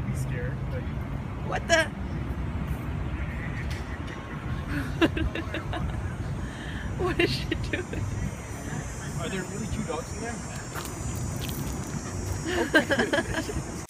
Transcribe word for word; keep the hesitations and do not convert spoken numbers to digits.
be scared. Like, What the? What is she doing? are there really two dogs in there? Oh my goodness.